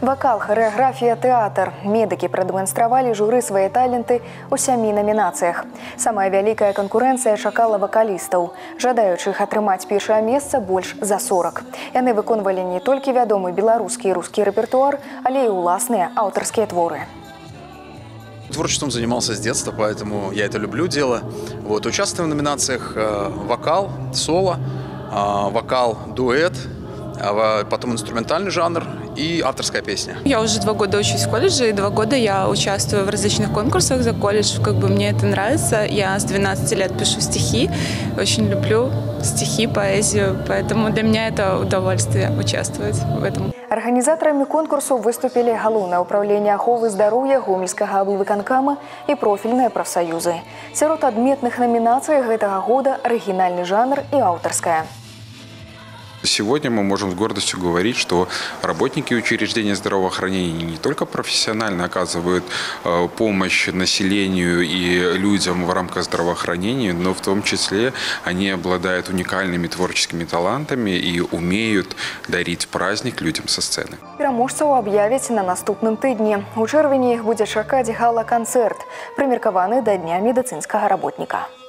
Вокал, хореаграфія, тэатр. Медыкі прадэманстравалі журы свае таленты ў 7 намінацыях. Самая вялікая канкурэнцыя чакала вакалістаў. Жадаючых атрымаць першае месца больш за 40. Яны выконвалі не толькі вядомы беларускі і рускі рэпертуар, але і ўласныя аўтарскія творы. Творчеством занимался с детства, поэтому я это люблю дело. Участвую в номинациях вокал, соло, вокал, дуэт, потом инструментальный жанр и авторская песня. Я уже 2 года учусь в колледже, и 2 года я участвую в различных конкурсах за колледж. Мне это нравится. Я с 12 лет пишу стихи, очень люблю стихи, поэзию, поэтому для меня это удовольствие участвовать в этом. Арганізатарамі конкурсу выступілі галоўнае ўпраўленне аховы здароўя гомельскага аблвыканкама і профільныя прафсаюзы. Сярод адметных намінацый гэтага года арыгінальны жанр і аўтарская. Сегодня мы можем с гордостью говорить, что работники учреждения здравоохранения не только профессионально оказывают помощь населению и людям в рамках здравоохранения, но в том числе они обладают уникальными творческими талантами и умеют дарить праздник людям со сцены. Пераможцаў аб'явяць на наступным тыдні. У чэрвені іх будзе чакаць гала-канцэрт, прымеркаваны да Дня медыцынскага работніка.